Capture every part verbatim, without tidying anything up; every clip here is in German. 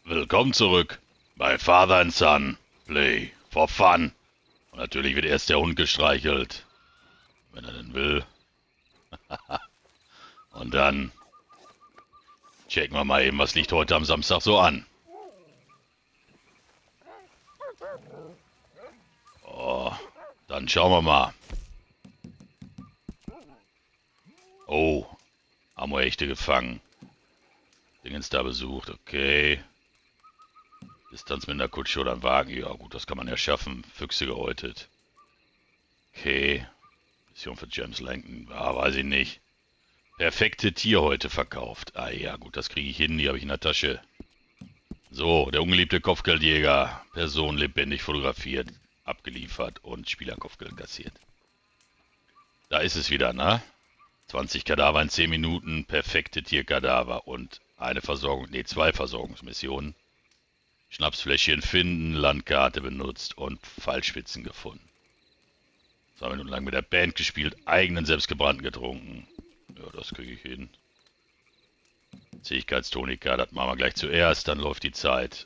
Willkommen zurück bei Father and Son. Play for fun. Und natürlich wird erst der Hund gestreichelt, wenn er denn will. Und dann checken wir mal eben, was liegt heute am Samstag so an. Oh, dann schauen wir mal. Oh, haben wir echte gefangen. Dingens da besucht, okay. Distanz mit einer Kutsche oder einem Wagen, ja gut, das kann man ja schaffen. Füchse gehäutet. Okay. Mission für James Langton, ja, weiß ich nicht. Perfekte Tierhäute verkauft. Ah ja gut, das kriege ich hin, die habe ich in der Tasche. So, der ungeliebte Kopfgeldjäger. Person lebendig fotografiert, abgeliefert und Spielerkopfgeld kassiert. Da ist es wieder, ne? zwanzig Kadaver in zehn Minuten, perfekte Tierkadaver und eine Versorgung, ne, zwei Versorgungsmissionen. Schnapsfläschchen finden, Landkarte benutzt und Fallspitzen gefunden. Zwei Minuten lang mit der Band gespielt, eigenen selbstgebrannten getrunken. Ja, das kriege ich hin. Zähigkeitstonika, das machen wir gleich zuerst, dann läuft die Zeit.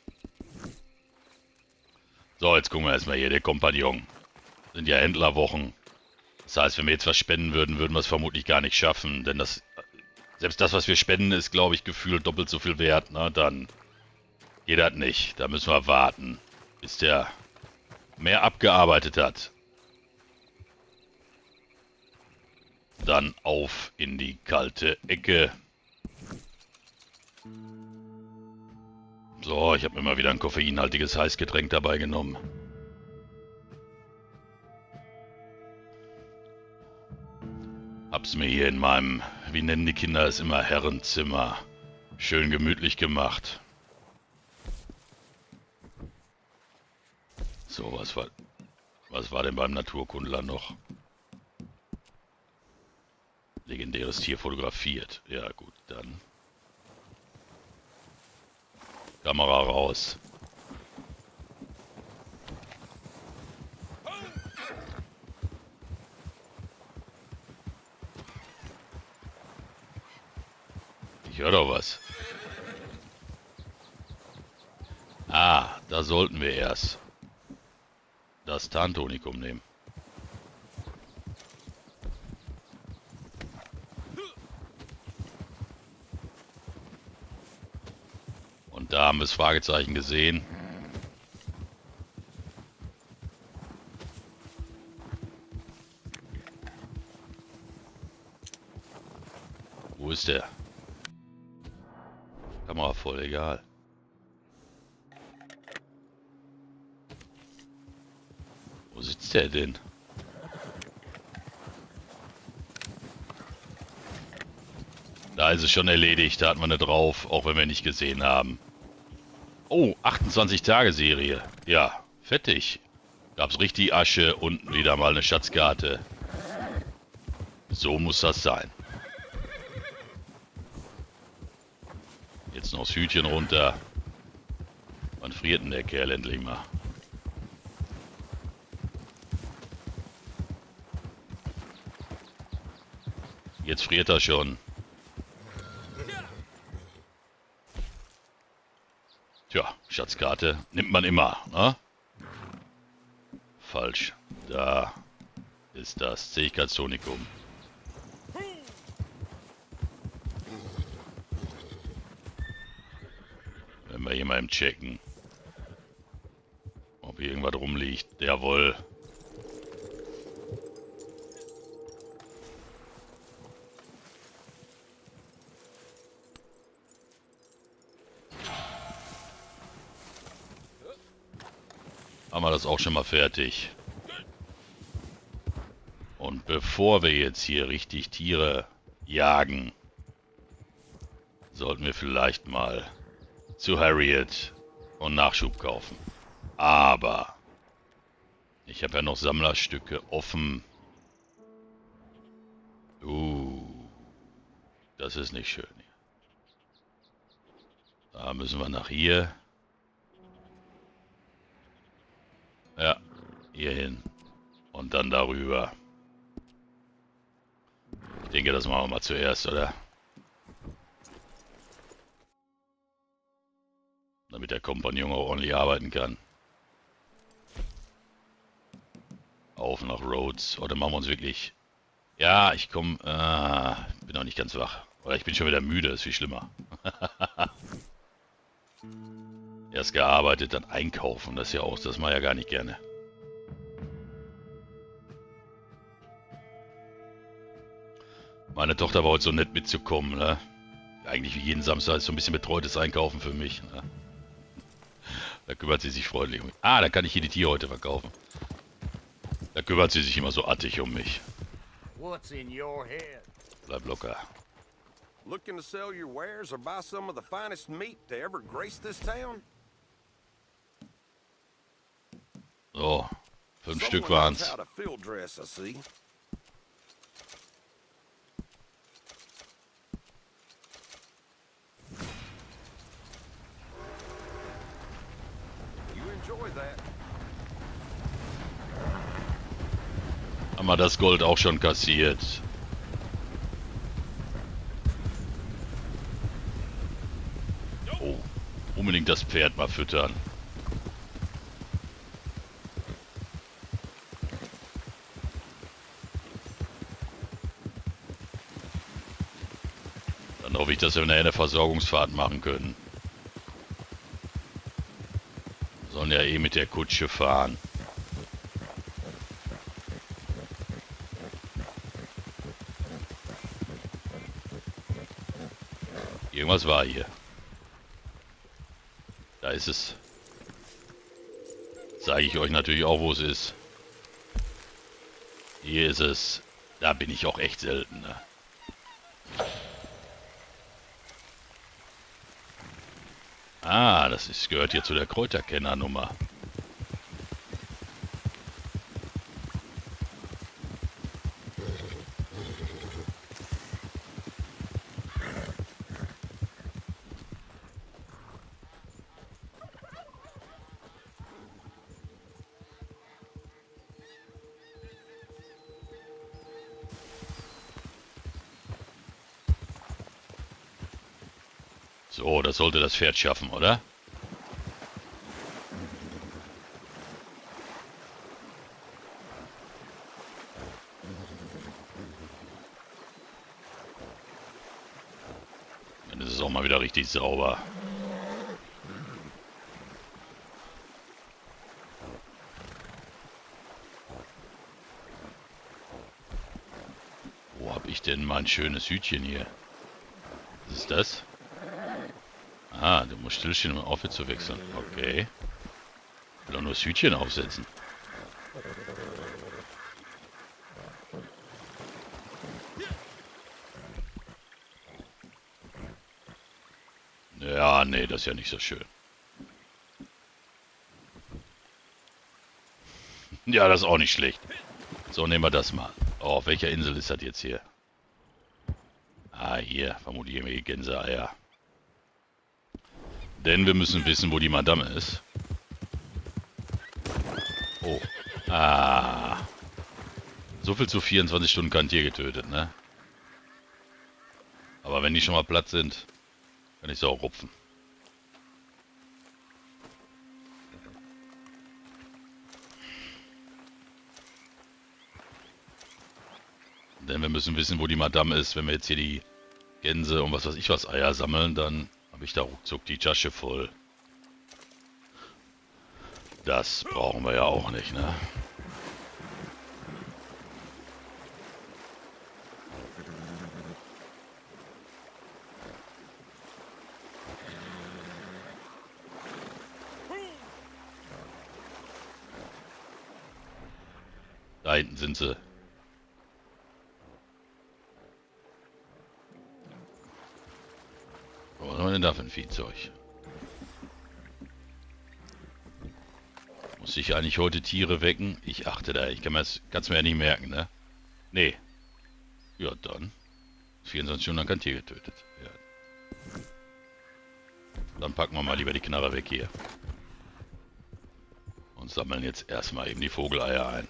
So, jetzt gucken wir erstmal hier, der Kompagnon. Sind ja Händlerwochen. Das heißt, wenn wir jetzt was spenden würden, würden wir es vermutlich gar nicht schaffen. Denn das, selbst das, was wir spenden, ist, glaube ich, gefühlt doppelt so viel wert. Ne? Dann geht das nicht. Da müssen wir warten, bis der mehr abgearbeitet hat. Dann auf in die kalte Ecke. So, ich habe mir mal wieder ein koffeinhaltiges Heißgetränk dabei genommen. Hab's mir hier in meinem, wie nennen die Kinder es immer, Herrenzimmer, schön gemütlich gemacht. So, was war, was war denn beim Naturkundler noch? Legendäres Tier fotografiert. Ja gut, dann Kamera raus. Ich höre doch was. Ah, da sollten wir erst das Tarntonikum nehmen. Und da haben wir das Fragezeichen gesehen. Wo ist der? Kamera voll, egal. Wo sitzt der denn? Da ist es schon erledigt, da hatten wir eine drauf, auch wenn wir nicht gesehen haben. Oh, achtundzwanzig Tage Serie. Ja, fettig. Gab's richtig Asche und wieder mal eine Schatzkarte. So muss das sein. Jetzt noch das Hütchen runter. Wann friert denn der Kerl endlich mal? Jetzt friert er schon. Tja, Schatzkarte nimmt man immer, ne? Falsch. Da ist das Zähigkeitstonikum. Wenn wir hier mal im checken, ob hier irgendwas rumliegt. Jawohl. Haben wir das auch schon mal fertig. Und bevor wir jetzt hier richtig Tiere jagen, sollten wir vielleicht mal zu Harriet und Nachschub kaufen. Aber ich habe ja noch Sammlerstücke offen. Uh, das ist nicht schön hier. Da müssen wir nach hier. Ja, hier hin. Und dann darüber. Ich denke, das machen wir mal zuerst, oder? Damit der Kompagnon auch ordentlich arbeiten kann. Auf nach Rhodes. Oder machen wir uns wirklich... Ja, ich komme... Äh, bin noch nicht ganz wach. Oder ich bin schon wieder müde, ist viel schlimmer. Erst gearbeitet, dann einkaufen. Das ist ja auch, das mache ich ja gar nicht gerne. Meine Tochter war heute so nett mitzukommen, ne? Eigentlich wie jeden Samstag ist so ein bisschen betreutes Einkaufen für mich, ne? Da kümmert sie sich freundlich um mich. Ah, dann kann ich hier die Tiere heute verkaufen. Da kümmert sie sich immer so attig um mich. What's in your head? Bleib locker. Looking to sell your wares or buy some of the finest meat to ever grace this town? So, fünf Someone Stück knows waren's. how to field dress, I see. You enjoy that. Haben wir das Gold auch schon kassiert. Oh, unbedingt das Pferd mal füttern. Dann hoffe ich, dass wir nachher eine Versorgungsfahrt machen können. Wir sollen ja eh mit der Kutsche fahren. Irgendwas war hier. Da ist es. Zeige ich euch natürlich auch, wo es ist. Hier ist es. Da bin ich auch echt selten, ne? Ah, das ist, gehört hier zu der Kräuterkennernummer. So, das sollte das Pferd schaffen, oder? Dann ist es auch mal wieder richtig sauber. Wo habe ich denn mein schönes Hütchen hier? Was ist das? Ah, du musst stillstehen, um Outfit zu wechseln. Okay. Ich will doch nur das Hütchen aufsetzen. Ja, nee, das ist ja nicht so schön. Ja, das ist auch nicht schlecht. So, nehmen wir das mal. Oh, auf welcher Insel ist das jetzt hier? Ah, hier. Vermutlich irgendwelche Gänseeier. Denn wir müssen wissen, wo die Madame ist. Oh. Ah. So viel zu vierundzwanzig Stunden kein Tier getötet, ne? Aber wenn die schon mal platt sind, kann ich sie auch rupfen. Denn wir müssen wissen, wo die Madame ist. Wenn wir jetzt hier die Gänse und was weiß ich was Eier sammeln, dann habe ich da ruckzuck die Tasche voll. Das brauchen wir ja auch nicht, ne? Da hinten sind sie. Was haben wir denn da für ein Viehzeug? Muss ich eigentlich heute Tiere wecken? Ich achte da, ich kann es mir ja nicht merken, ne? Nee. Ja, dann. vierundzwanzig Stunden lang kein Tier getötet. Ja. Dann packen wir mal lieber die Knarre weg hier. Und sammeln jetzt erstmal eben die Vogeleier ein.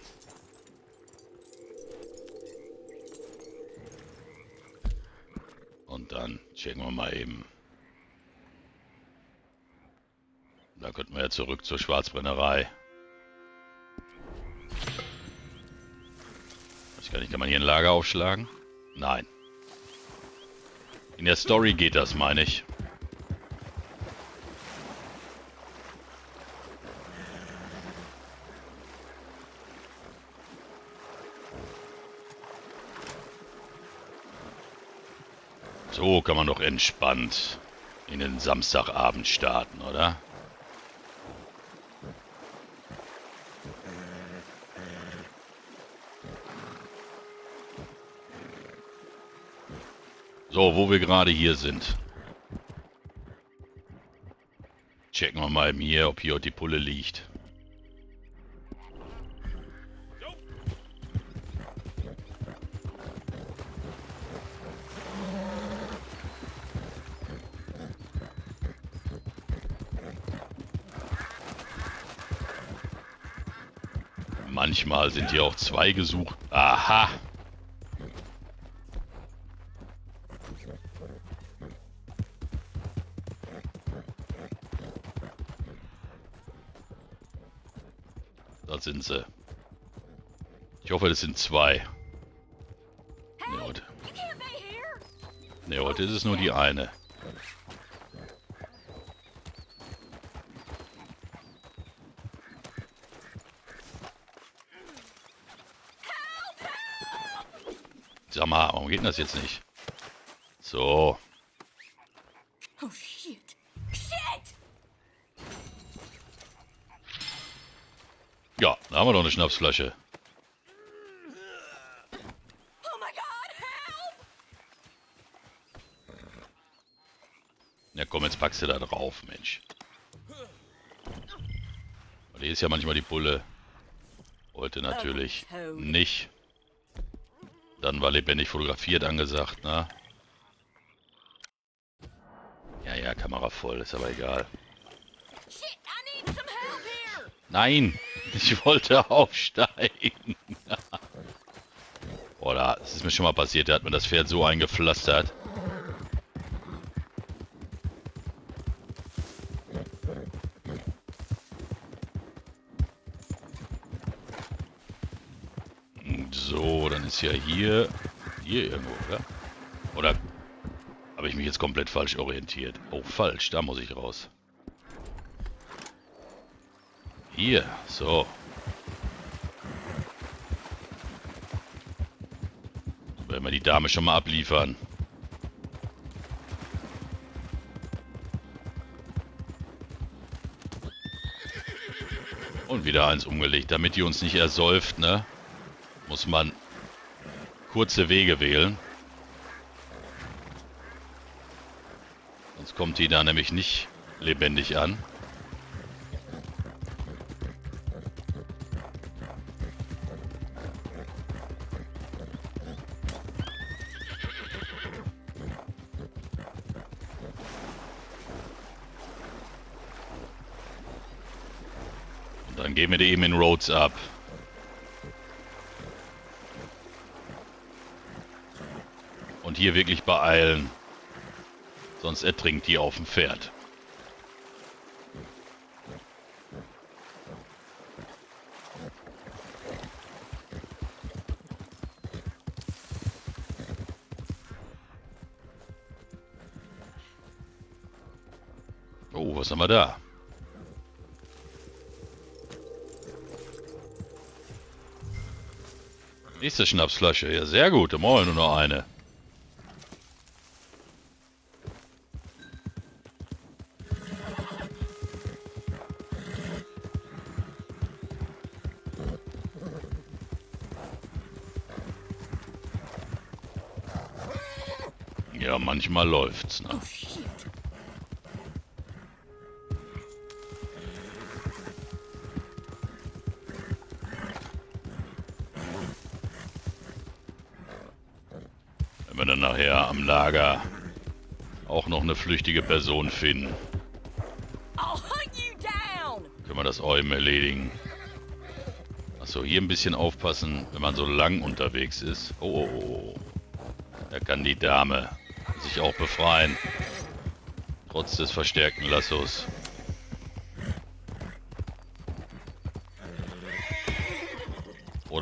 Und dann checken wir mal eben. Da könnten wir ja zurück zur Schwarzbrennerei. Weiß gar nicht, kann man hier ein Lager aufschlagen? Nein. In der Story geht das, meine ich. So kann man doch entspannt in den Samstagabend starten, oder? So, wo wir gerade hier sind. Checken wir mal hier, ob hier die Pulle liegt. Manchmal sind hier auch zwei gesucht. Aha! Da sind sie. Ich hoffe, das sind zwei. Ne, heute. Ne, heute ist es nur die eine. Sag mal, warum geht denn das jetzt nicht? So. Oh shit. Shit! Ja, da haben wir doch eine Schnapsflasche. Oh my god, help! Ja komm, jetzt packst du da drauf, Mensch. Die ist ja manchmal die Pulle. Heute natürlich nicht. Dann war lebendig fotografiert angesagt, ne? Ja, ja, Kamera voll, ist aber egal. Shit, I need some help here! Nein, ich wollte aufsteigen. Oder, das ist mir schon mal passiert, da hat mir das Pferd so eingepflastert. So, dann ist ja hier, hier irgendwo, oder? Oder habe ich mich jetzt komplett falsch orientiert? Oh, falsch, da muss ich raus. Hier, so. Werden wir die Dame schon mal abliefern. Und wieder eins umgelegt, damit die uns nicht ersäuft, ne? Muss man kurze Wege wählen. Sonst kommt die da nämlich nicht lebendig an. Und dann gehen wir die eben in Rhodes ab. Und hier wirklich beeilen. Sonst ertrinkt die auf dem Pferd. Oh, was haben wir da? Nächste Schnapsflasche. Ja, sehr gut. Da brauchen wir nur noch eine. Ja, manchmal läuft's, ne? Oh shit. Wenn wir dann nachher am Lager auch noch eine flüchtige Person finden, I'll hunt you down! können wir das auch eben erledigen. Achso, hier ein bisschen aufpassen, wenn man so lang unterwegs ist. Oh, oh, oh. Da kann die Dame sich auch befreien. Trotz des verstärkten Lassos.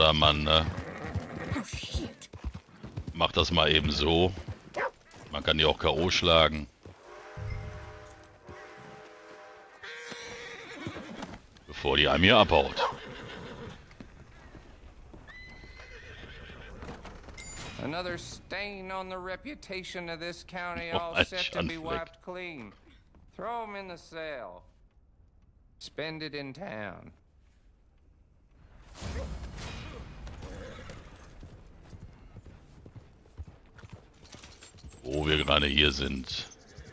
Vordermann, ne? Oh shit. Macht das mal eben so. Man kann die auch K O schlagen. Bevor die einem hier abhaut. Another stain on the reputation of this county, Oh, all ein set to be Schandfleck. wiped clean. Throw 'em in the cell. Spend it in town. Wo wir gerade hier sind.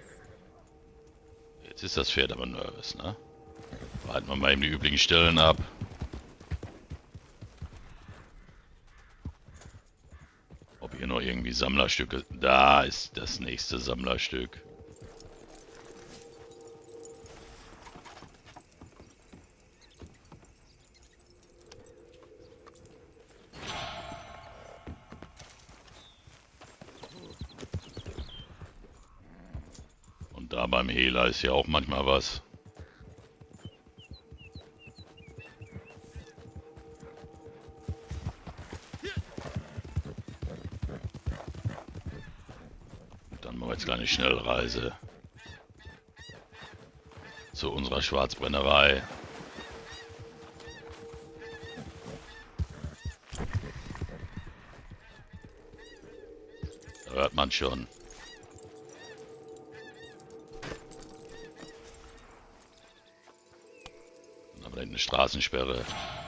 Jetzt ist das Pferd aber nervös, ne? Warten wir mal eben die üblichen Stellen ab. Ob hier noch irgendwie Sammlerstücke... Da ist das nächste Sammlerstück. Und da beim Hehler ist ja auch manchmal was. Dann machen wir jetzt eine Schnellreise zu unserer Schwarzbrennerei. Da hört man schon. Dann haben wir eine Straßensperre.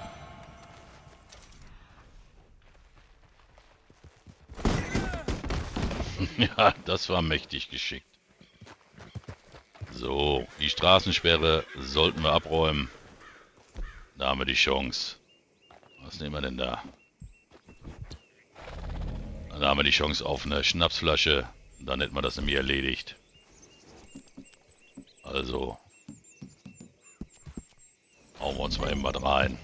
Ja, das war mächtig geschickt. So, die Straßensperre sollten wir abräumen. Da haben wir die Chance. Was nehmen wir denn da? Da haben wir die Chance auf eine Schnapsflasche. Dann hätten wir das nämlich erledigt. Also, hauen wir uns mal eben was rein.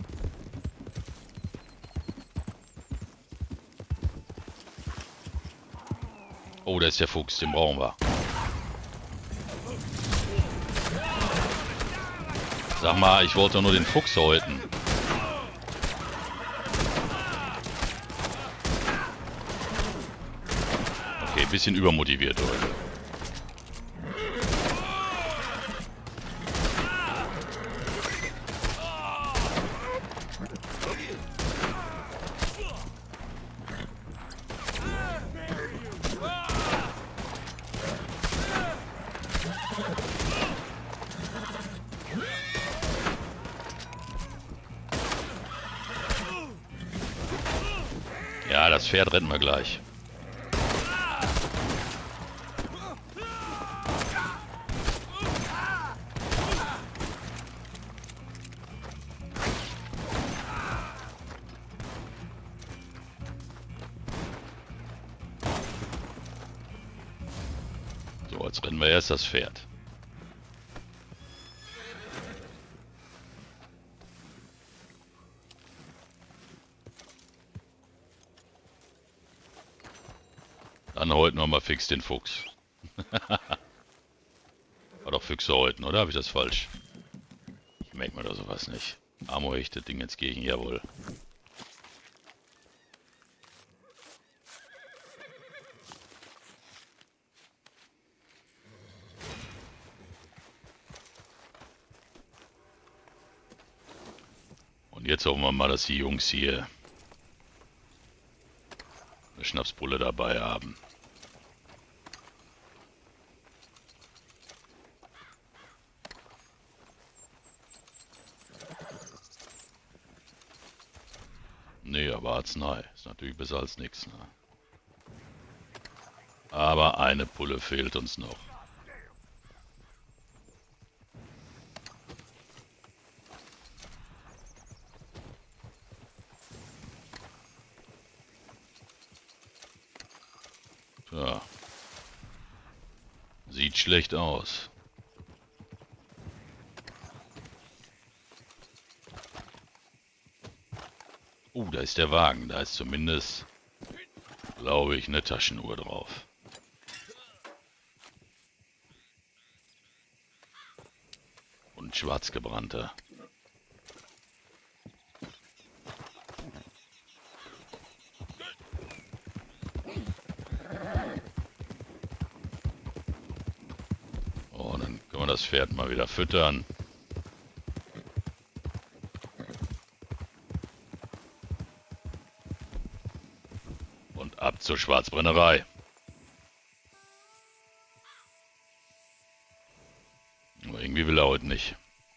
Oh, da ist der Fuchs, den brauchen wir. Sag mal, ich wollte doch nur den Fuchs häuten. Okay, bisschen übermotiviert heute. Ja, das Pferd retten wir gleich. So, jetzt rennen wir erst das Pferd. Dann heute noch mal fix den Fuchs. War doch Füchse heute, oder? Habe ich das falsch? Ich merke mir da sowas nicht. Ammo echte Ding jetzt gegen, jawohl. Und jetzt hoffen wir mal, dass die Jungs hier eine Schnapsbulle dabei haben. Nee, aber Arznei ist natürlich besser als nichts. Ne? Aber eine Pulle fehlt uns noch. Ja. Sieht schlecht aus. Uh, da ist der Wagen. Da ist zumindest, glaube ich, eine Taschenuhr drauf. Und schwarzgebrannter. wir das Pferd mal wieder füttern. Und ab zur Schwarzbrennerei. Aber irgendwie will er heute nicht.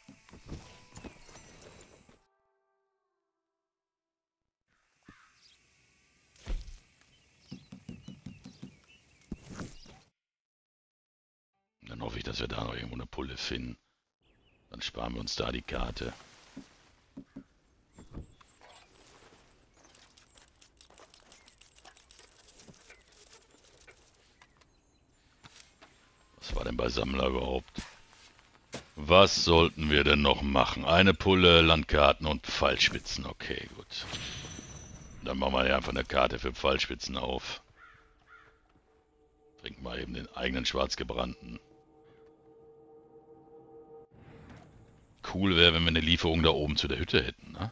Dann hoffe ich, dass wir da noch irgendwo eine Pulle finden. Dann sparen wir uns da die Karte. Was war denn bei Sammler überhaupt? Was sollten wir denn noch machen? Eine Pulle, Landkarten und Pfeilspitzen. Okay, gut. Dann machen wir ja einfach eine Karte für Pfeilspitzen auf. Trinken wir eben den eigenen Schwarzgebrannten. Cool wäre, wenn wir eine Lieferung da oben zu der Hütte hätten, ne?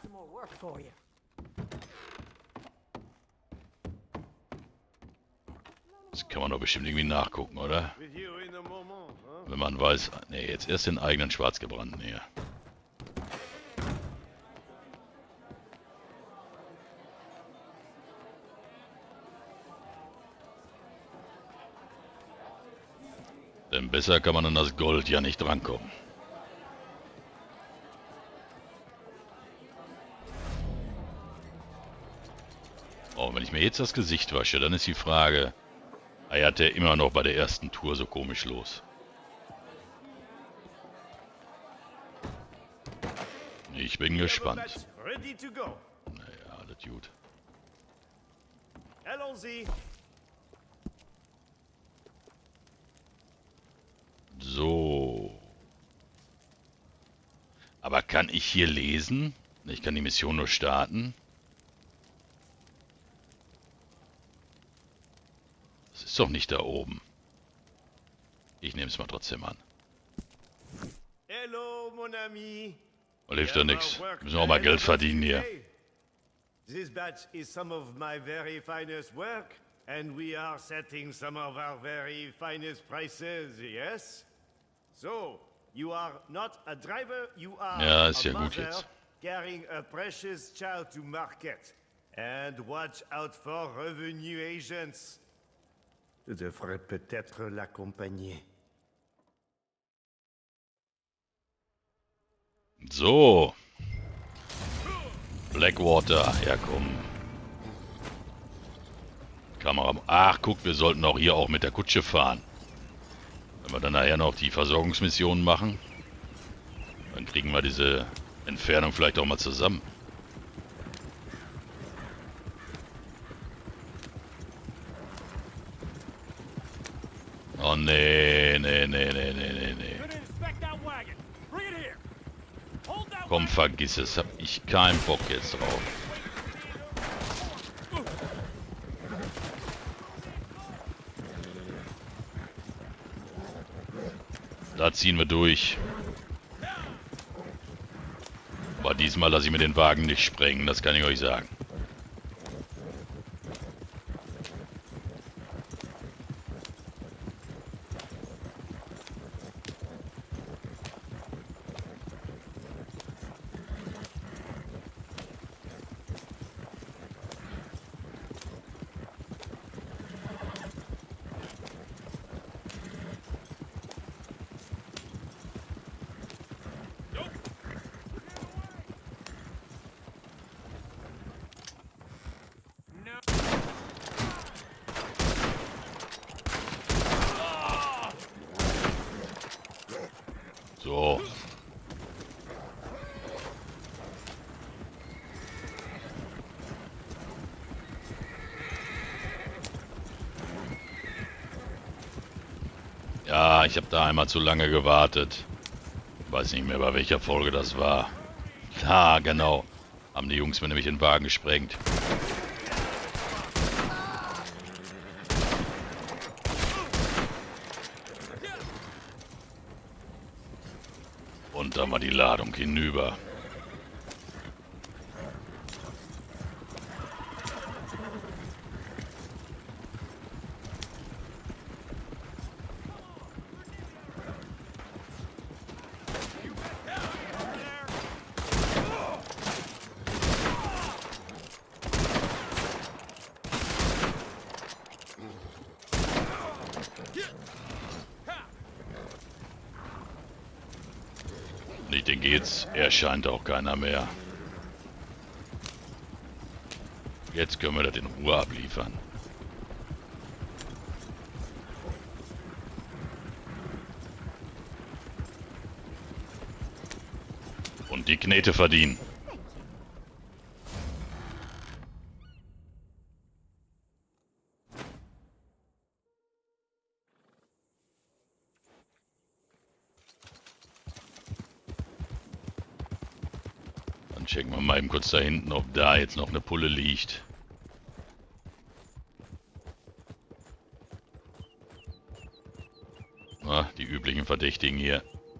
Das kann man doch bestimmt irgendwie nachgucken, oder? Wenn man weiß... Ne, jetzt erst den eigenen Schwarzgebrannten hier. Denn besser kann man an das Gold ja nicht drankommen. Oh, wenn ich mir jetzt das Gesicht wasche, dann ist die Frage, eiert der immer noch bei der ersten Tour so komisch los? Ich bin gespannt. Naja, alles gut. So. Aber kann ich hier lesen? Ich kann die Mission nur starten. Das ist doch nicht da oben. Ich nehme es mal trotzdem an. Hello, mon ami. Weil hilft ja nichts. Müssen wir auch mal Geld verdienen hier. This batch is some of my very finest work, and we are setting some of our very finest prices, yes? So, you are not a driver, you are Ja, ist a ja gut mother jetzt. carrying a precious child to market. And watch out for revenue agents. Je devrais peut-être l'accompagner. So. Blackwater, ja komm. Kamera. Ach, guck, wir sollten auch hier auch mit der Kutsche fahren. Wenn wir dann nachher noch die Versorgungsmissionen machen, dann kriegen wir diese Entfernung vielleicht auch mal zusammen. Oh nee, nee, nee, nee, nee, nee, nee. Komm, vergiss es, hab ich keinen Bock jetzt drauf. Da ziehen wir durch. Aber diesmal lasse ich mir den Wagen nicht sprengen, das kann ich euch sagen. So. Ja, ich habe da einmal zu lange gewartet. Weiß nicht mehr, bei welcher Folge das war. Ja, genau. Haben die Jungs mir nämlich den Wagen gesprengt. Und dann war die Ladung hinüber. Ich denke, jetzt erscheint auch keiner mehr. Jetzt können wir das in Ruhe abliefern. Und die Knete verdienen. Dann checken wir mal eben kurz da hinten, ob da jetzt noch eine Pulle liegt. Ah, die üblichen Verdächtigen hier.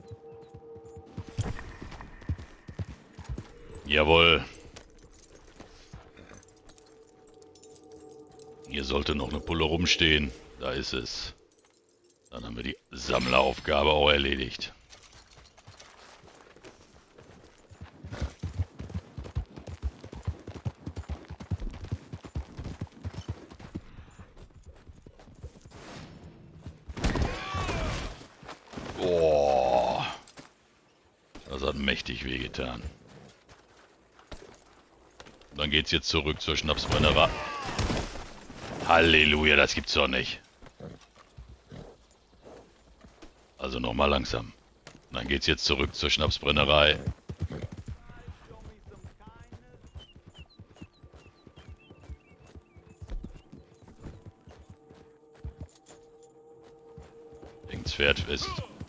Jawohl. Hier sollte noch eine Pulle rumstehen. Da ist es. Dann haben wir die Sammleraufgabe auch erledigt. Boah. Das hat mächtig wehgetan. Dann geht's jetzt zurück zur Schnapsbrennerei. Halleluja, das gibt's doch nicht. Also nochmal langsam. Dann geht's jetzt zurück zur Schnapsbrennerei. Hängt's Pferd fest.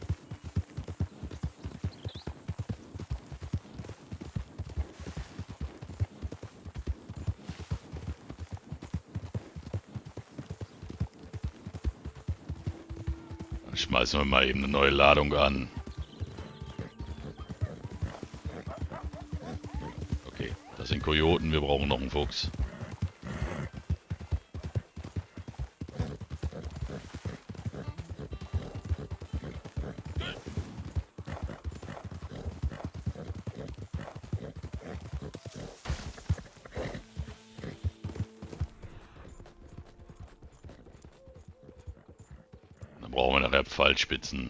Schmeißen wir mal eben eine neue Ladung an. Okay, das sind Kojoten, wir brauchen noch einen Fuchs. Brauchen wir nachher Pfeilspitzen.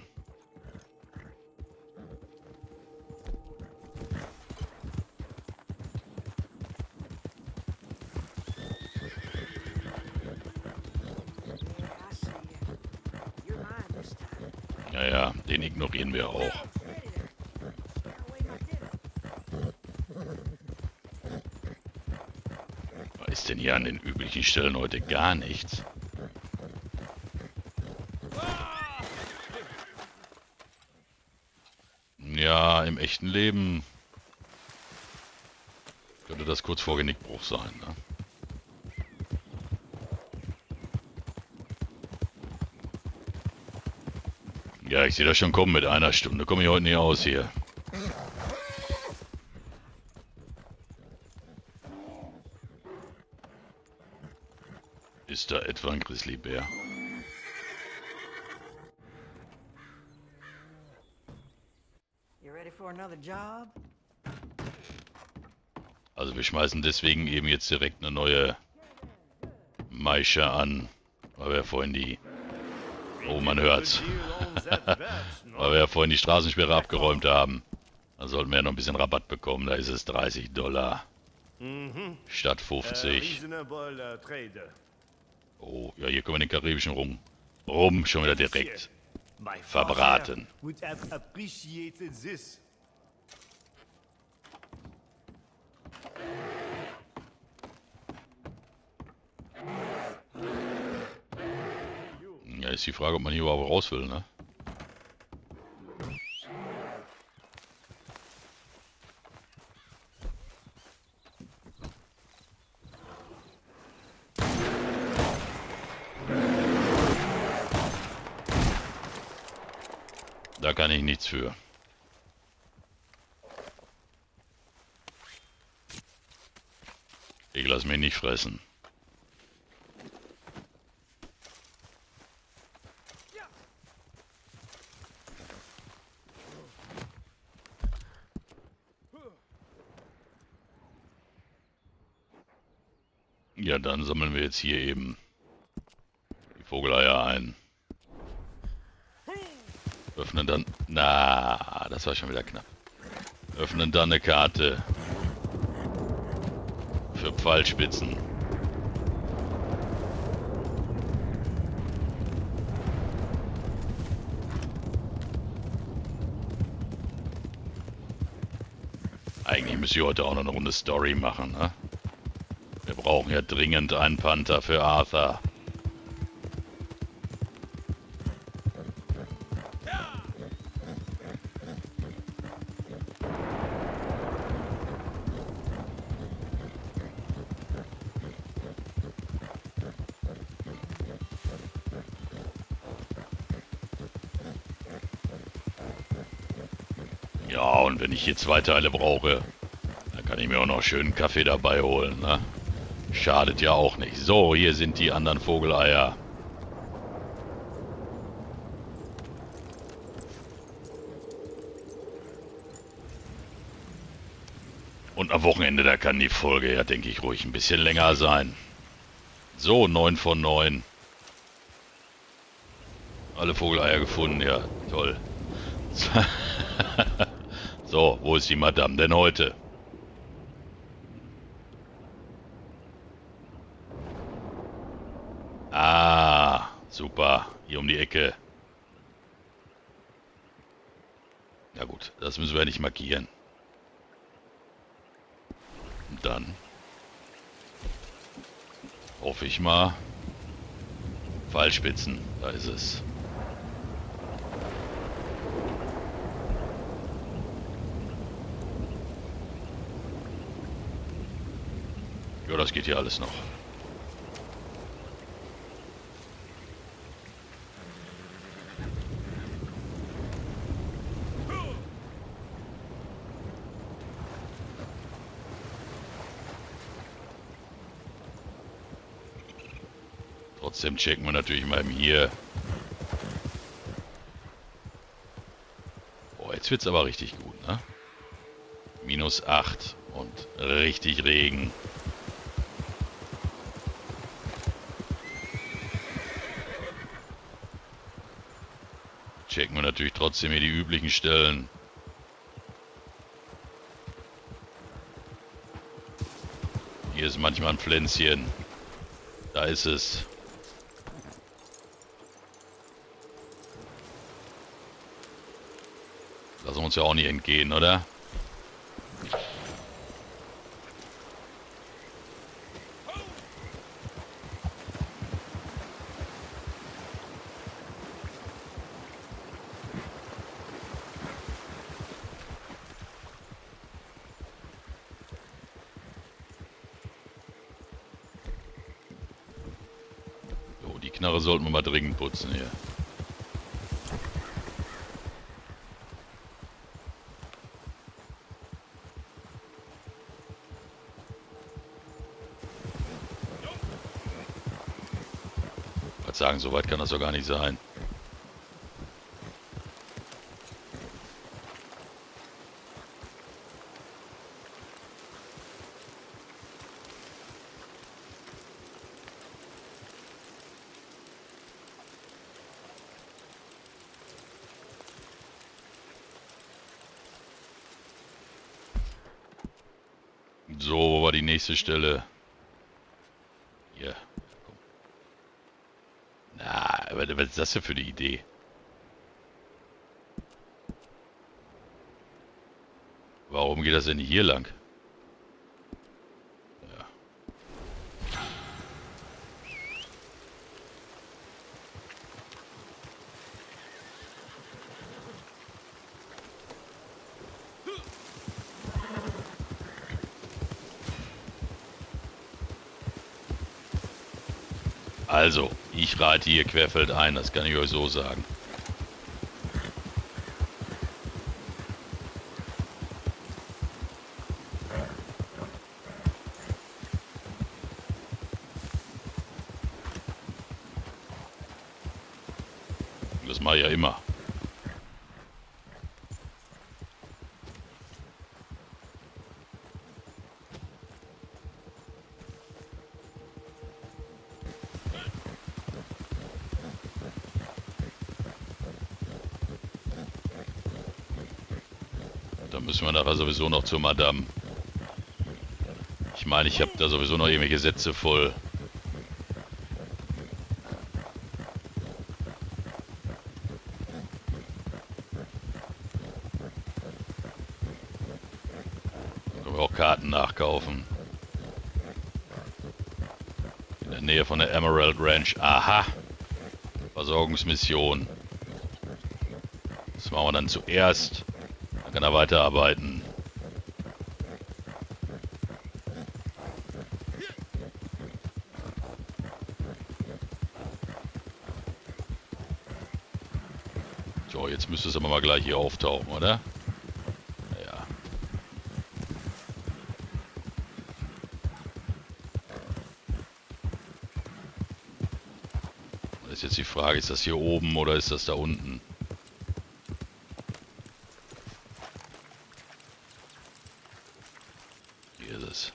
Ja, ja, den ignorieren wir auch. Ist denn hier an den üblichen Stellen heute gar nichts? Ja, im echten Leben könnte das kurz vor Genickbruch sein, ne? Ja, ich sehe das schon kommen mit einer Stunde. Komme ich heute nicht aus hier. Ist da etwa ein Grizzlybär? Also wir schmeißen deswegen eben jetzt direkt eine neue Maische an, weil wir ja vorhin die... Oh, man hört's. Weil wir ja vorhin die Straßensperre abgeräumt haben. Dann sollten wir ja noch ein bisschen Rabatt bekommen. Da ist es dreißig Dollar. Statt fünfzig. Oh, ja, hier können wir den karibischen Rum. Rum schon wieder direkt verbraten. Ja, ist die Frage, ob man hier überhaupt raus will, ne? Da kann ich nichts für. Ich lass mich nicht fressen. Ja, dann sammeln wir jetzt hier eben die Vogeleier ein. Öffnen dann... Na, das war schon wieder knapp. Öffnen dann eine Karte. Für Pfeilspitzen. Eigentlich müssen wir heute auch noch eine Runde Story machen, ne? Wir brauchen ja dringend einen Panther für Arthur. Ja, und wenn ich hier zwei Teile brauche, dann kann ich mir auch noch schön Kaffee dabei holen, ne? Schadet ja auch nicht. So, hier sind die anderen Vogeleier. Und am Wochenende, da kann die Folge ja, denke ich, ruhig ein bisschen länger sein. So, neun von neun. Alle Vogeleier gefunden, ja, toll. So, wo ist die Madame denn heute? Ah, super. Hier um die Ecke. Ja gut, das müssen wir nicht markieren. Und dann hoffe ich mal. Pfeilspitzen, da ist es. Ja, das geht hier alles noch. Trotzdem checken wir natürlich mal hier. Boah, jetzt wird's aber richtig gut, ne? Minus acht und richtig Regen. Checken wir natürlich trotzdem hier die üblichen Stellen. Hier ist manchmal ein Pflänzchen. Da ist es. Lassen wir uns ja auch nicht entgehen, oder? So, die Knarre sollten wir mal dringend putzen hier. Sagen, so weit kann das doch gar nicht sein. So, wo war die nächste Stelle? Hier. Na, aber was ist das denn für eine Idee? Warum geht das denn hier lang? Ja. Also, ich reite hier querfeldein, das kann ich euch so sagen. Das mache ich ja immer. Da müssen wir nachher sowieso noch zur Madame. Ich meine, ich habe da sowieso noch irgendwelche Sätze voll. Da können wir auch Karten nachkaufen. In der Nähe von der Emerald Ranch. Aha! Versorgungsmission. Das machen wir dann zuerst. Dann kann er weiterarbeiten. So, jetzt müsste es aber mal gleich hier auftauchen, oder? Ja. Das ist jetzt die Frage, ist das hier oben oder ist das da unten? Hier ist es.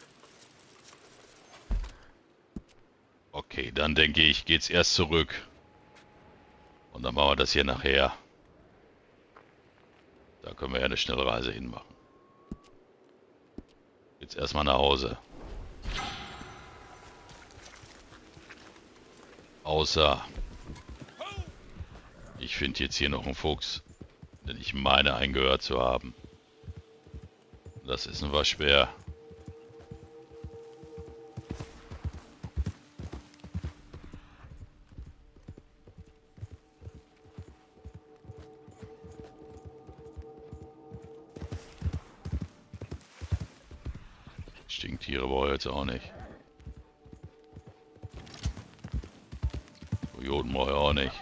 Okay, dann denke ich, geht's erst zurück. Und dann machen wir das hier nachher. Da können wir ja eine Schnellreise hinmachen. Jetzt erstmal nach Hause. Außer ich finde jetzt hier noch einen Fuchs, den ich meine eingehört zu haben. Das ist ein Waschbär. Stinktiere brauche ich jetzt auch nicht. Kojoten brauche ich auch nicht.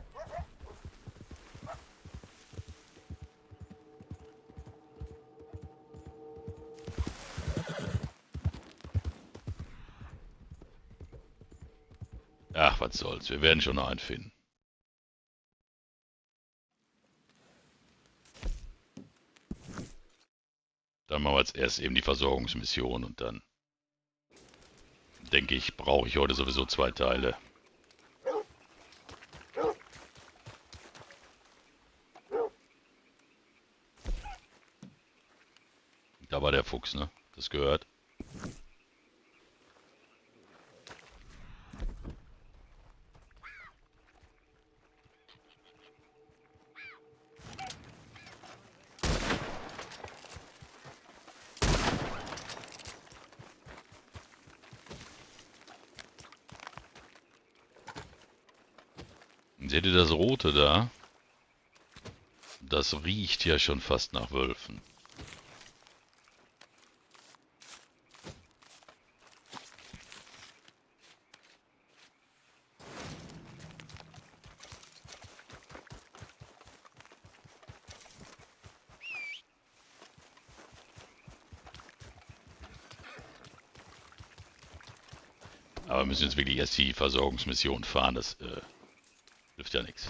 Ach, was soll's. Wir werden schon noch einen finden. Dann machen wir jetzt erst eben die Versorgungsmission und dann denke ich, brauche ich heute sowieso zwei Teile. Da war der Fuchs, ne? Das gehört. Seht ihr das Rote da? Das riecht ja schon fast nach Wölfen. Aber wir müssen jetzt wirklich erst die Versorgungsmission fahren, das äh, hilft ja nichts.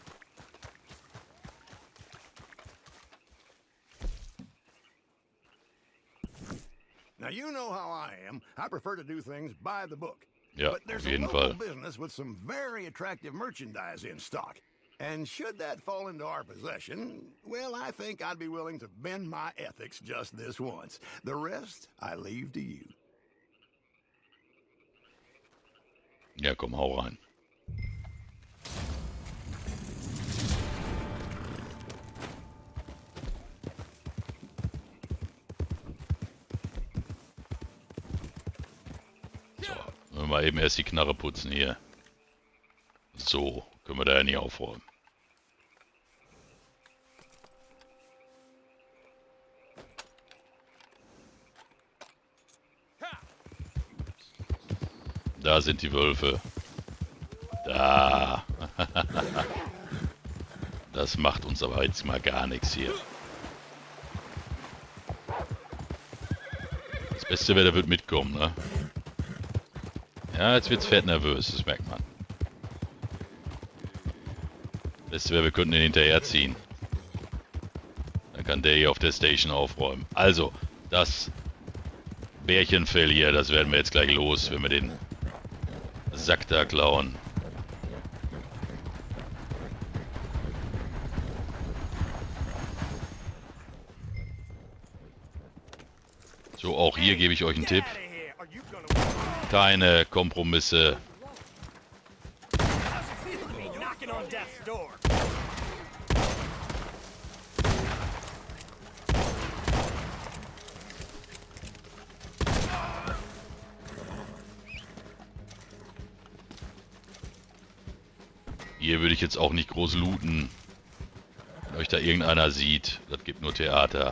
Now you know how I am. I prefer to do things by the book. Ja, but there's auf a jeden local Fall. business with some very attractive merchandise in stock. And should that fall into our possession, well, I think I'd be willing to bend my ethics just this once. The rest, I leave to you. Ja, komm, hau rein. So, wenn wir mal eben erst die Knarre putzen hier. So, können wir da ja nicht aufräumen. Da sind die Wölfe. Da. Das macht uns aber jetzt mal gar nichts hier. Das Beste wäre, der wird mitkommen, ne? Ja, jetzt wird's fett nervös, das merkt man. Das Beste wäre, wir könnten den hinterher ziehen. Dann kann der hier auf der Station aufräumen. Also, das Bärchenfell hier, das werden wir jetzt gleich los, wenn wir den Sack da klauen. So, auch hier gebe ich euch einen Tipp. Keine Kompromisse. Knocking on death's door. Hier würde ich jetzt auch nicht groß looten. Wenn euch da irgendeiner sieht, das gibt nur Theater.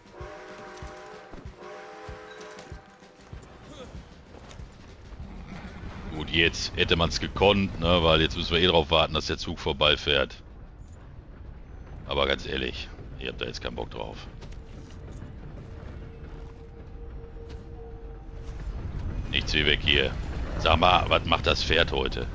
Gut, jetzt hätte man es gekonnt, ne, weil jetzt müssen wir eh drauf warten, dass der Zug vorbeifährt. Aber ganz ehrlich, ihr habt da jetzt keinen Bock drauf. Nichts wie weg hier. Sag mal, was macht das Pferd heute?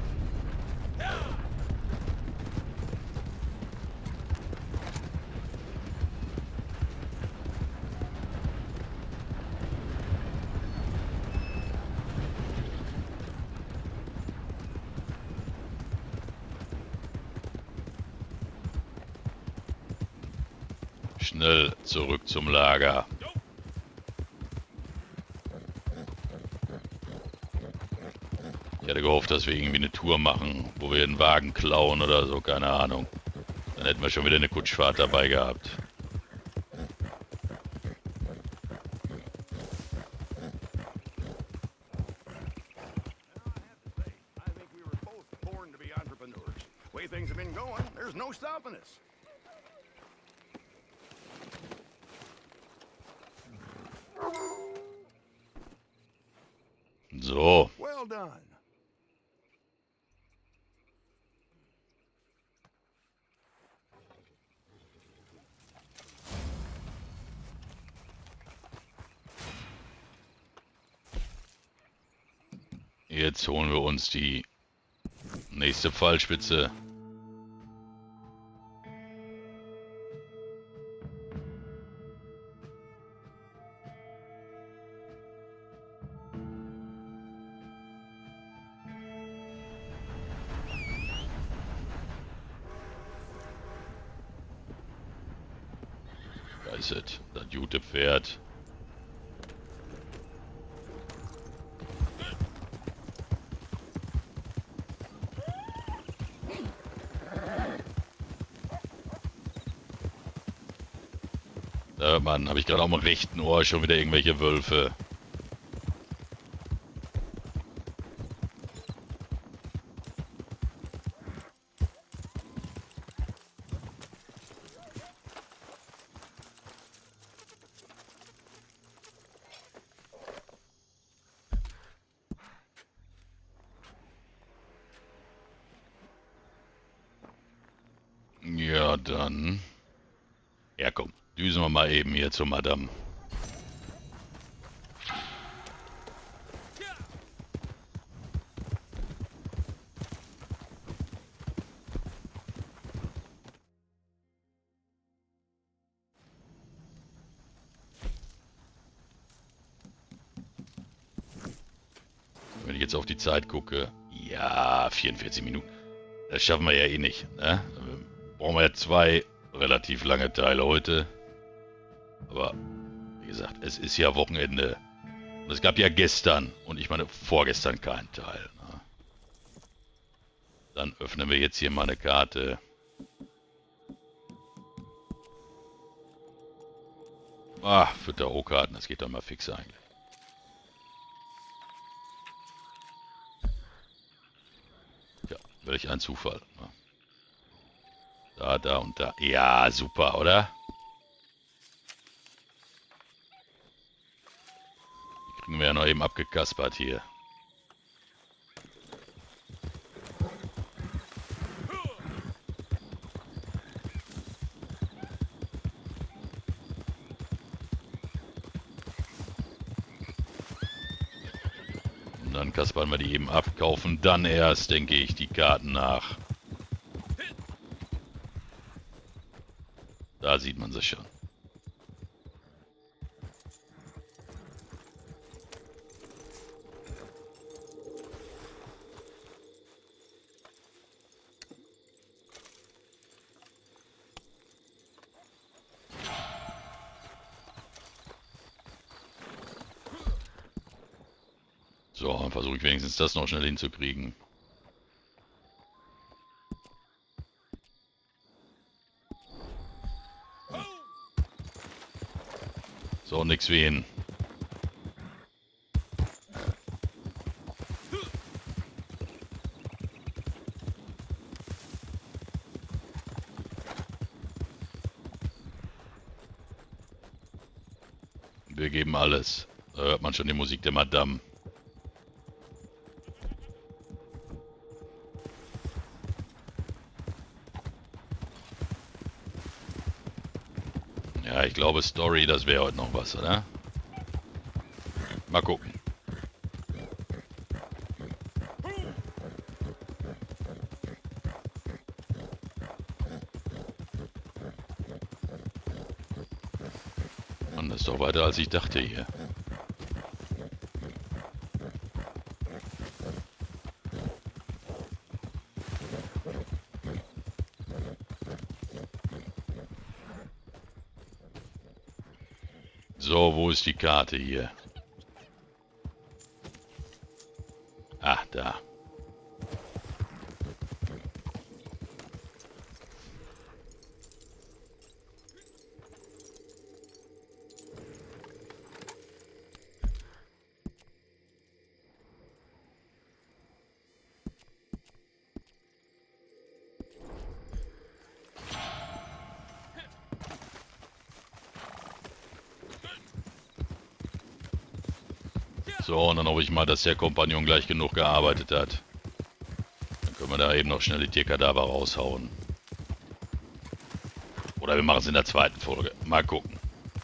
Schnell zurück zum Lager. Ich hatte gehofft, dass wir irgendwie eine Tour machen, wo wir einen Wagen klauen oder so, keine Ahnung. Dann hätten wir schon wieder eine Kutschfahrt dabei gehabt. I think we were both born to be entrepreneurs. The way things have been going, there's no stopping us. So. Well done. Jetzt holen wir uns die nächste Pfeilspitze. Da ist es, das gute Pferd. Da, Mann, habe ich gerade am rechten Ohr schon wieder irgendwelche Wölfe. Ja, dann... Ja, komm. Düsen wir mal eben hier zur Madame. Wenn ich jetzt auf die Zeit gucke, ja, vierundvierzig Minuten. Das schaffen wir ja eh nicht, ne? Brauchen wir ja zwei relativ lange Teile heute. Aber, wie gesagt, es ist ja Wochenende. Und es gab ja gestern, und ich meine vorgestern, keinen Teil. Ne? Dann öffnen wir jetzt hier mal eine Karte. Ah, für Tarotkarten, das geht doch mal fix eigentlich. Ja, welch ein Zufall. Ne? Da, da und da. Ja, super, oder? Die kriegen wir ja noch eben abgekaspert hier. Und dann kaspern wir die eben ab, kaufen dann erst, denke ich, die Karten nach. Da sieht man sie schon. So, dann versuche ich wenigstens das noch schnell hinzukriegen. So, nix wie hin. Wir geben alles. Da hört man schon die Musik der Madame. Ja, ich glaube Story, das wäre heute noch was, oder? Mal gucken. Mann, das ist doch weiter als ich dachte hier. So, wo ist die Karte hier? Ah, da. So, und dann hoffe ich mal, dass der Kompagnon gleich genug gearbeitet hat. Dann können wir da eben noch schnell die Tierkadaver raushauen. Oder wir machen es in der zweiten Folge. Mal gucken.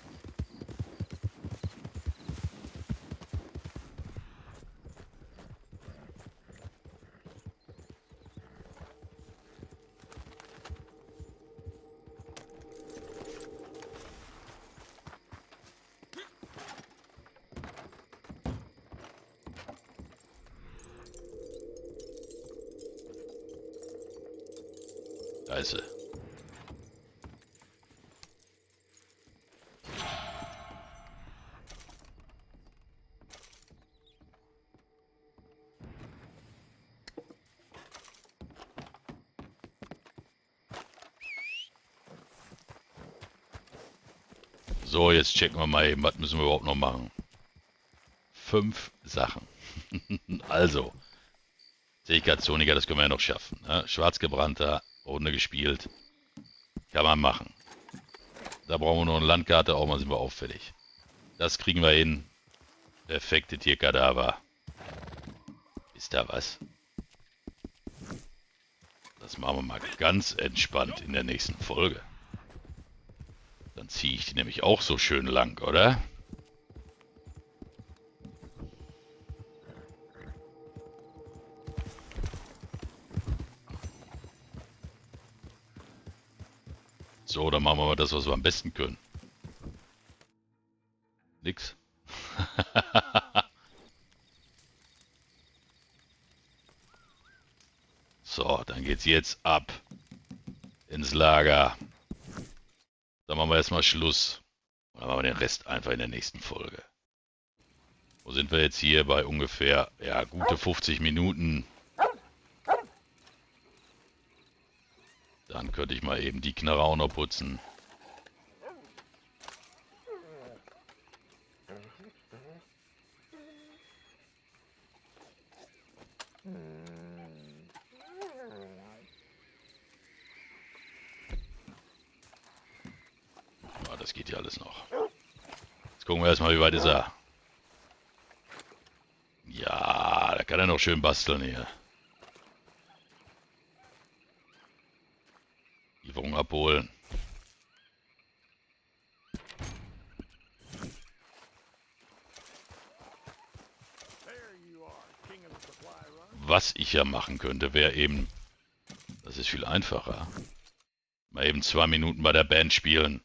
Da ist sie. So, jetzt checken wir mal eben, was müssen wir überhaupt noch machen. Fünf Sachen. Also, Fähigkeitstoniker, das können wir ja noch schaffen. Ne? Schwarzgebrannter, Runde gespielt. Kann man machen. Da brauchen wir noch eine Landkarte, auch mal sind wir auffällig. Das kriegen wir hin. Perfekte Tierkadaver. Ist da was? Das machen wir mal ganz entspannt in der nächsten Folge. Dann ziehe ich die nämlich auch so schön lang, oder? So, dann machen wir mal das, was wir am besten können. Nix. So, dann geht's jetzt ab ins Lager. Dann machen wir erstmal Schluss. Und dann machen wir den Rest einfach in der nächsten Folge. Wo sind wir jetzt hier? Bei ungefähr, ja, gute fünfzig Minuten. Dann könnte ich mal eben die Knarre auch noch putzen. Ja, das geht ja alles noch. Jetzt gucken wir erstmal, wie weit ist er. Ja, da kann er noch schön basteln hier. Lieferung abholen. Was ich ja machen könnte, wäre eben, das ist viel einfacher, mal eben zwei Minuten bei der Band spielen.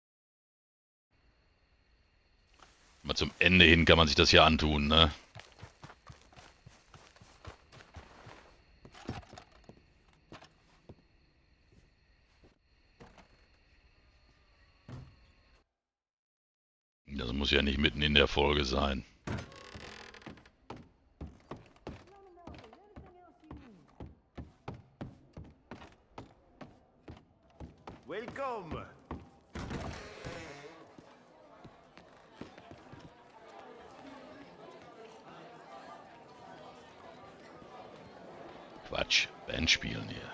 Mal zum Ende hin kann man sich das ja antun, ne? Das muss ja nicht mitten in der Folge sein. Quatsch. Band spielen hier.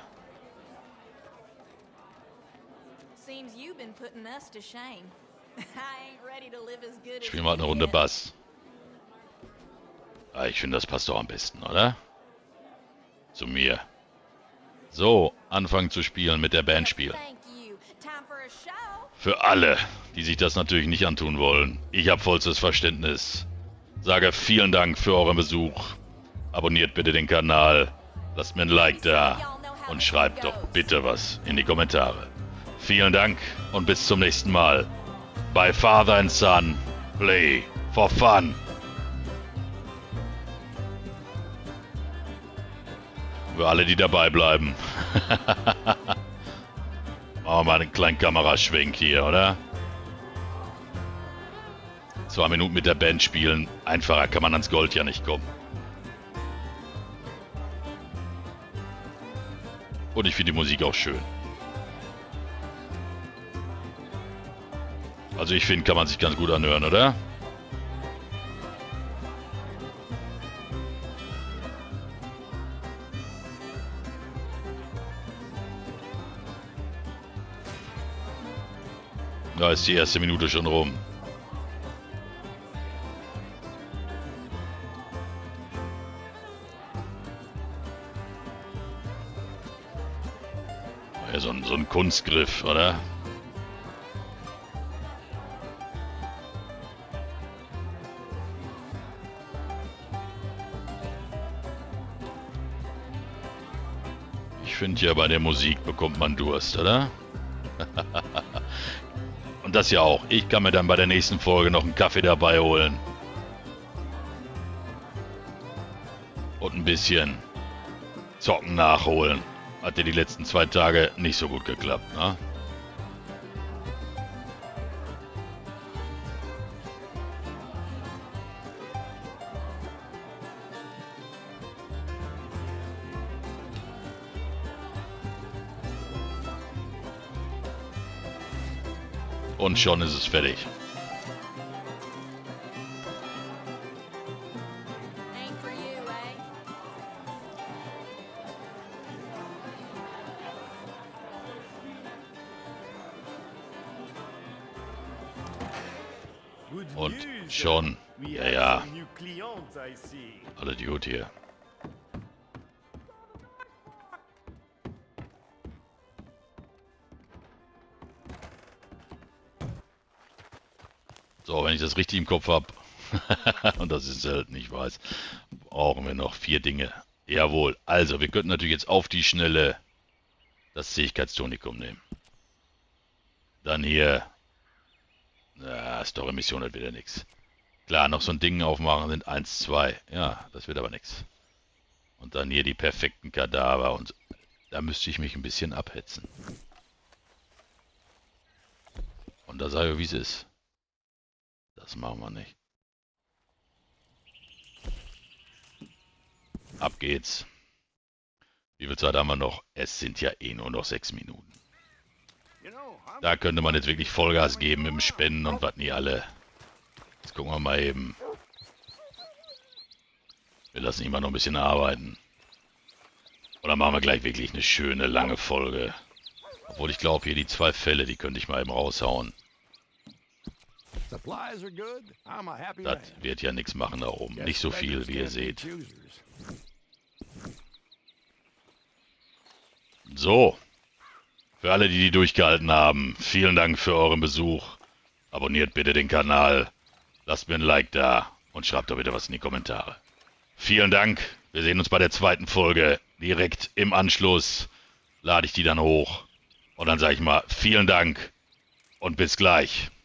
Seems you've been putting us to shame. I ain't ready to live as good as Spielen wir halt eine Runde Bass. Ah, ich finde, das passt doch am besten, oder? Zu mir. So, anfangen zu spielen, mit der Band spielen. Thank you. Time for a show. Für alle, die sich das natürlich nicht antun wollen. Ich habe vollstes Verständnis. Sage vielen Dank für euren Besuch. Abonniert bitte den Kanal. Lasst mir ein Like da. Und schreibt doch bitte was in die Kommentare. Vielen Dank und bis zum nächsten Mal. Bei Father and Son. Play for fun. Für alle, die dabei bleiben. Machen wir mal einen kleinen Kameraschwenk hier, oder? Zwei Minuten mit der Band spielen. Einfacher kann man ans Gold ja nicht kommen. Und ich finde die Musik auch schön. Also ich finde, kann man sich ganz gut anhören, oder? Da ist die erste Minute schon rum. Ja, so ein, so ein Kunstgriff, oder? Ich finde ja, bei der Musik bekommt man Durst, oder? Und das ja auch. Ich kann mir dann bei der nächsten Folge noch einen Kaffee dabei holen. Und ein bisschen Zocken nachholen. Hat ja die letzten zwei Tage nicht so gut geklappt, ne? Und schon ist es fertig. Ain't for you, eh? Good Und news. schon. We Ja, have ja. some new clients, I see. Alle gut hier. So, wenn ich das richtig im Kopf habe, und das ist selten, ich weiß, brauchen wir noch vier Dinge. Jawohl, also wir könnten natürlich jetzt auf die Schnelle das Zähigkeitstonikum nehmen. Dann hier, na, Story-Mission hat wieder nichts. Klar, noch so ein Ding aufmachen sind eins, zwei, ja, das wird aber nichts. Und dann hier die perfekten Kadaver und da müsste ich mich ein bisschen abhetzen. Und da sage ich, wie es ist. Das machen wir nicht. Ab geht's. Wie viel Zeit haben wir noch? Es sind ja eh nur noch sechs Minuten. Da könnte man jetzt wirklich Vollgas geben mit dem Spenden und was nie alle. Jetzt gucken wir mal eben. Wir lassen ihn mal noch ein bisschen arbeiten. Oder machen wir gleich wirklich eine schöne, lange Folge. Obwohl ich glaube, hier die zwei Fälle, die könnte ich mal eben raushauen. Supplies are good. I'm a happy Das man. wird ja nichts machen da oben. Nicht so viel, wie ihr seht. So. Für alle, die die durchgehalten haben, vielen Dank für euren Besuch. Abonniert bitte den Kanal. Lasst mir ein Like da und schreibt doch bitte was in die Kommentare. Vielen Dank. Wir sehen uns bei der zweiten Folge. Direkt im Anschluss lade ich die dann hoch. Und dann sage ich mal vielen Dank und bis gleich.